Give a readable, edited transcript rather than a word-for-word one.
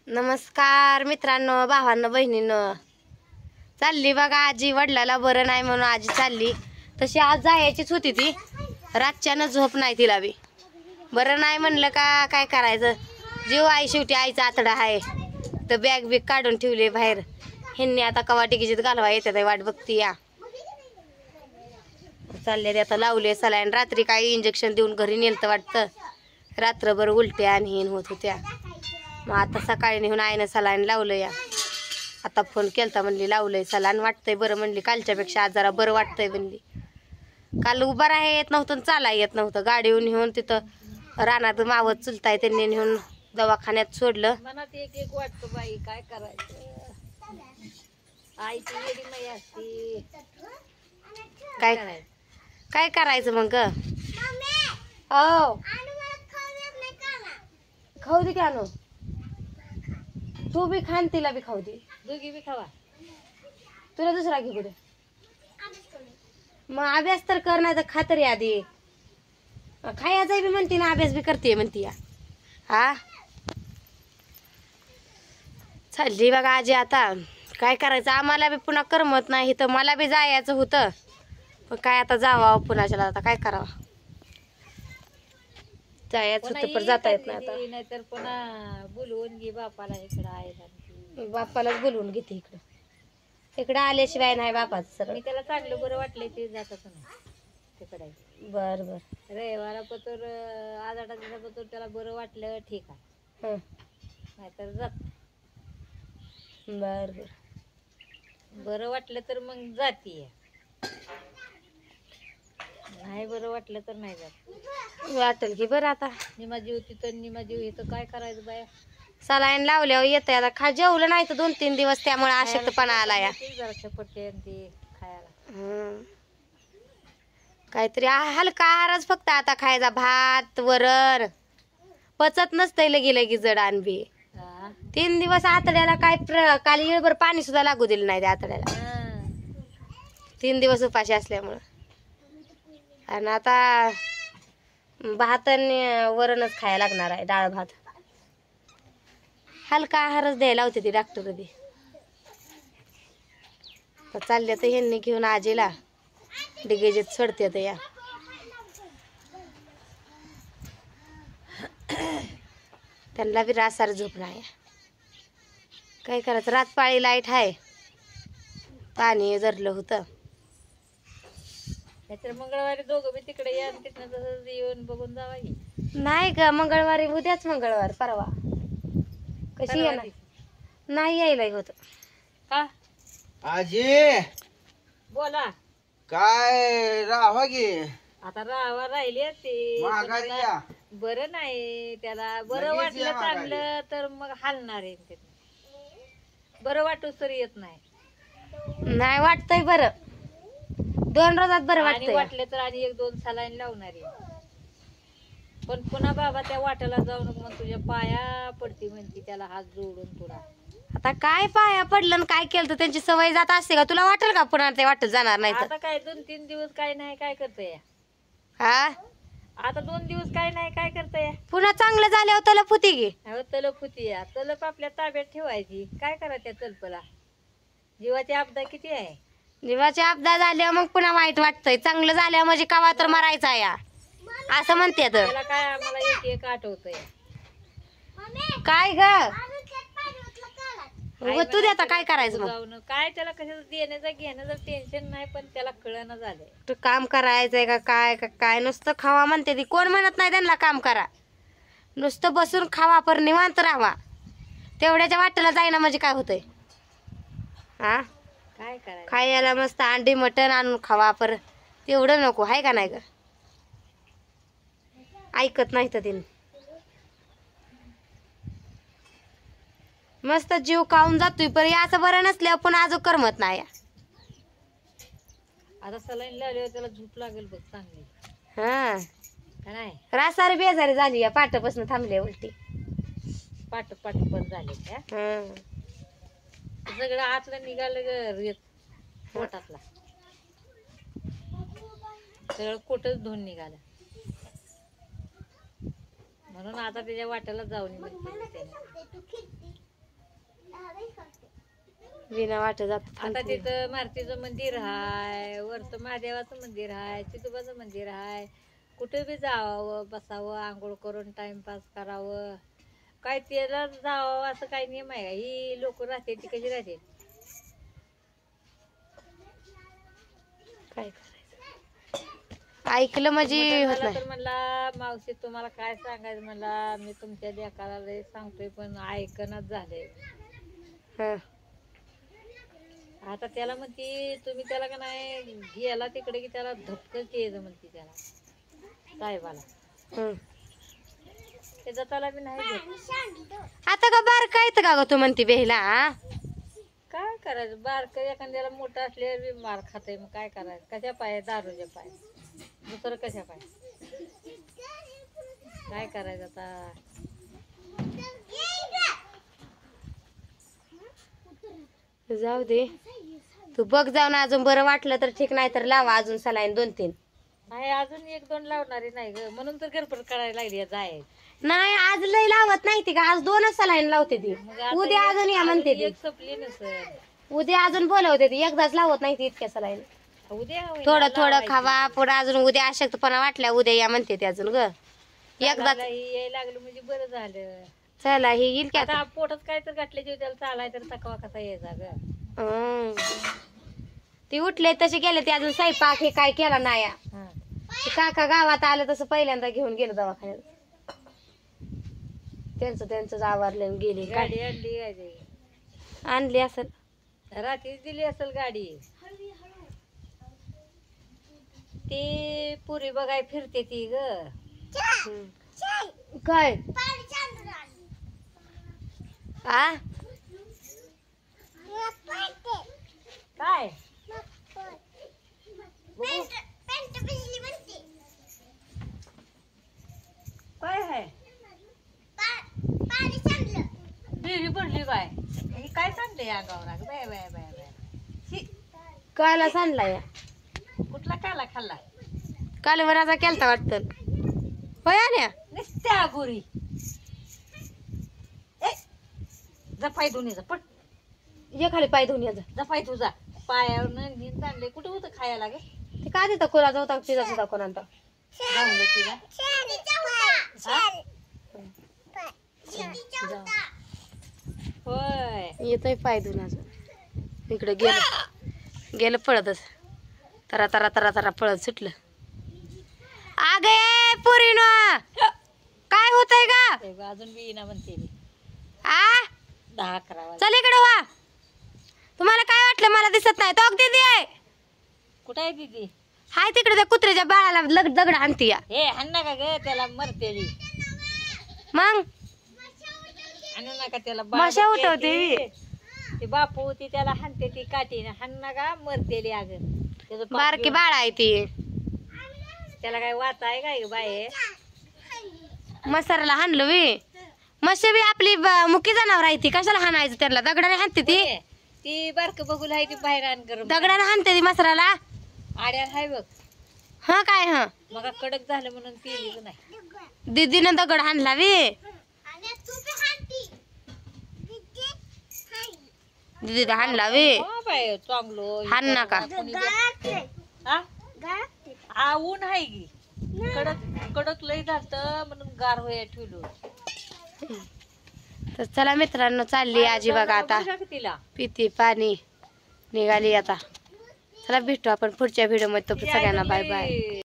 नमस्कार मित्रांनो, भावांनो, बहिणींनो. चालली बघा आजी, वडिलाला बरं नाही म्हणून आजी चालली. तशी आज जायचीच होती ती, रातच्यानं झोप नाही तिला बी. बरं नाही म्हणलं का काय करायचं, जीव आई शेवटी, आईचा आतडा आहे. तर बॅग बिग काढून ठेवली बाहेर. ह्यांनी आता कवा टिकीजीत घालवा येतात वाट बघती या. चालले आता, लावले सलाईन. रात्री काही इंजेक्शन देऊन घरी नेलतं वाटतं. रात्रभर उलट्या आणि हिन होत होत्या. मग आता सकाळी नेऊन आईनं सलाईन लावलं या. आता फोन केलता, म्हणली लावलंय सलाईन, वाटतंय बरं म्हणली. कालच्यापेक्षा आज जरा बरं वाटतंय म्हणली. काल उभं राहा येत नव्हतं, चाला येत नव्हतं. गाडीहून नेऊन तिथं रानात मावत चुलताय त्यांनी नेऊन दवाखान्यात सोडलं. मनात एक एक वाटतं बाई, काय करायचं. आईची वेडी माई असती, काय करायचं मग ग. हो खाऊ दे की आणू, तू बी खान तिला बी खाऊ दे, दोघी बी खावा. तुला दुसरा घे कुठे. मग अभ्यास तर कर, नाही तर खा तरी आधी. खायचा बी म्हणते ना, अभ्यास बी करते म्हणती या. हा चालली बघा आजी. आता काय करायचं, आम्हाला बी पुन्हा करमत नाही. तर मला बी जायचं होतं, पण काय आता जावं पुण्याच्याला. आता काय करावं, जायचं होतं पण जाता येत नाही आता. नाहीतर पुन्हा बोलवून घे बापाला इकडं आहे. बापालाच बोलवून घेते इकडं. इकडं आल्याशिवाय नाही बापाचं सगळं. मी त्याला चांगलं बरं वाटलंय ते जातच नाही तिकडे. बर बर. रविवारा पतोर, आज 8 दिवसापतोर त्याला बरं वाटलं ठीक आहे, नाहीतर जात. बर बर. बरं वाटलं तर मग जातीये, नाही बरं वाटलं तर नाही जात. वाटेल की बरं. आता निमा जीव तिथं निमा जीव इथं, काय करायचं बाया. सलाईन लावल्यावर येतंय. आता खा जेवलं नाही तर 2-3 दिवस, त्यामुळे अशक्तपणा आला या. जरा पट्टे ते खायला काहीतरी हलका आहारच फक्त आता खायचा. भात वरण पचत नसतंय लगी लगी जड आणबी. 3 दिवस आतड्याला काय काल येळभर पाणी सुद्धा लागू दिलं नाही त्या आतड्याला. 3 दिवस उपाशी असल्यामुळं. आणि आता भात आणि वरणच खायला लागणार आहे, डाळ भात. हलका आहारच द्यायला होते ती डॉक्टर बी. तर चालले तर ह्यांनी घेऊन आजीला डिगेजीत सोडते तर या. त्यांना बी रासार झोप नाही. काय करायचं, रात पाळी लाईट आहे, पाणी धरलं होतं. नाहीतर मंगळवारी दोघं बी तिकडे या, तिथनं तसं येऊन बघून जावा. नाही ग, मंगळवारी उद्याच मंगळवार, परवा कशी येणार. नाही यायला होत का आजी. बोला. काय राहा गे, आता राहावा राहिले ते माघारी या. बरं नाही त्याला. बरं लगेच वाटलं या माघारी. चांगलं तर मग हालणार आहे ते. बरं वाटूस तर येत नाही. नाही वाटतंय बरं, 2 रोजात बरं आणि वाटतंय. वाटलं तर आणि 1-2 सलाईन लावणार आहे. पण पुन्हा बाबा त्या वाट्याला जाऊ नको मग, तुझ्या पाया पडती म्हणती, त्याला हात जोडून तुला. आता काय पाया पडलं आणि काय केलं तर त्यांची सवय जात असते का. तुला वाटेल का पुन्हा ते वाटत जाणार नाही तर. आता काय 2-3 दिवस काय नाही, काय करतय हा आता 2 दिवस काय नाही, काय करतय. पुन्हा चांगलं झाल्यावर त्याला फुती घे. तलप होती या, तलप आपल्या ताब्यात ठेवायची. काय करा त्या तलपला, जीवाची आपदा किती आहे. जीवाची आपदा झाल्यावर मग पुन्हा वाईट वाटतंय. चांगलं झाल्यावर म्हणजे कवा तर मरायचा या असं म्हणते. तर त्याला काय आम्हाला एक एक आठवतंय. काय ग तू दे आता, काय करायचं मग. जाऊन काय त्याला कशाचं देण्याचं घेण्याचं टेन्शन नाही, पण त्याला कळणं झालंय. तू काम करायचंय का काय काय. नुसतं खावा म्हणते ती, कोण म्हणत नाही त्यांना काम करा. नुसतं बसून खावा, पर निवांत राहावा. तेवढ्याच्या वाटेला जाईना म्हणजे काय होतंय. हा काय करायचं, खायला मस्त अंडी मटण आणून खावा, पर तेवढं नको आहे का नाही ग. ऐकत नाही तर तिने. मस्त जीव खाऊन जातोय, पण असं बरं नसल्यावर पण अजून करमत नाही. आता सलाईन लावल्यावर त्याला झोप लागेल बघ चांगली. हा का नाही, रासारी बेजारी झाली या पाटापासून थांबले उलटी. पाट पाट बंद झाले त्या. सगळं आतलं निघालं ग रेत पोटातला, सगळं कोटच धुवून निघालं. म्हणून आता त्याच्या वाट्याला जाऊन म्हणते. बिना वाट जात आता तिथं मारुतीचं मंदिर हाय, वरचं महादेवाचं मंदिर हाय, चितोबाचं मंदिर हाय. कुठे बी जावावं, बसावं, आंघोळ करून टाइमपास करावं. काय त्याला जावं असं काही नियम आहे का? ही लोक राहते ती कशी राहते? काय करायचं, ऐकलं म्हणजे होत मला नाही. तर म्हणला मावशी तुम्हाला काय सांगायचं, म्हणला मी तुमच्या लेकाला लय सांगतोय पण ऐकणच झाले. हं. आता त्याला म्हणते तुम्ही त्याला का नाही गेला तिकडे की त्याला धपकच यायचं म्हणते त्याला साहेबाला. हं. त्याचा त्याला बी नाही घेत. आता का बार काय का ग तू म्हणते बेहला? काय करायचं, बारक एखाद्याला मोठं असल्यावर बी मार खाते, मग काय करायचं? कशा पाय? दारूच्या पाय, दुसरं कशा पाय? काय करायचं आता? जाऊ दे, तू बघ जाऊन, अजून बरं वाटलं तर ठीक, नाही तर लावा अजून सलाईन 2-3. नाही अजून 1-2 लावणारी नाही ग, म्हणून तर गडबड करायला लागली जाय. नाही आज लय लावत नाही ती का, आज 2च सलाईन लावते ती. उद्या अजून या म्हणते ती. एक सपली नसेल, उद्या अजून बोलवते ती, एकदाच लावत नाही ती इतक्या सलाईन. उद्या होईना थोडं थोडं लावायची. खावा, पुढे अजून उद्या अशक्तपणा वाटल्या उद्या या म्हणते ती अजून ग. एकदाच चालायला ही यायला लागलं म्हणजे बरं झालं. चला ही येईल की आता. आता पोटात काय तर गाठले जेव्हा त्याला चालाय तर तकवा कसा यायचा ग? हं. ती उठले तसे गेले, ते अजून स्वयंपाक हे काय केला नाही. हा. ते काका गावात आलं तसं पहिल्यांदा घेऊन गेलं दवाखान्यात. त्यांचं आवरले गेली. गाडी आणली काय ते? आणली असेल. रात्री दिली असेल गाडी. ती पुरी बघाय फिरते ती ग. हं. काय आ काय काय आहे? बिरी पडली काय? हे काय सांगते या गावरा? Bye bye bye bye. शी, कायला सांडला या कुठला काला खाल्ला? कालवराचा केलता वाटतं. होय आण्या निस्त्या पुरी. जपाय दोन्हीचा पट. ये खाली पाय धुवून याचा. जपाय तुझा पायावर नीट आणले. कुठे होतं खायला ग? ते का देता कोणाचा होता तिचा सुद्धा कोणाचा जाऊन तिला. होय येतोय पाय धुवून अजून. इकडे गेलं पळतच. तरा तरा तरा तरा पळत सुटलं. आगे पुरीनो काय होतंय का? ते बघ, अजून बी ना म्हणते मी. आ 10-11 वाजता. चल इकडे वा. तुम्हाला काय वाटलं मला दिसत नाही? तो दीदी आहे. कुठं आहे दीदी? हाय तिकडे त्या कुत्र्याच्या बाळाला दगड आणती या. हे हाण नका ग त्याला, मरतेली. मग आणू नका त्याला. माशा उठवते. ती बापू होती त्याला हाणते ती काठीने. हाण नका, मरतेली अग. त्याचं पाप बारकी घेऊन. बाळ आहे ती. त्याला काय वाचा आहे काय बाय? मसाराला हाणलं वी. मशी बी आपली मुकी जनावर आहे ती, कशाला हाणायचं त्याला? दगडाने हाणते ती. ती बारक बघूल आहे ती बाहेर आण गरम. दगडाने हाणते ती मसाराला. आड्यात हाय बघ. हा काय हा मग कडक झालं म्हणून पिलीच नाही. दीदीनं दगड हाणला वी. दीदी हाणला वी. हा बाय चांगलो. हाण नका. हा? आ, ऊन आहे की कडक कडक लय झालत म्हणून गार होया ठेवलो. तर चला मित्रांनो, चालली आजी बघा आता. बघा की तिला. पिती पाणी निघाली आता. चला भेटू आपण पुढच्या व्हिडिओ मध्ये. तो सगळ्यांना बाय बाय.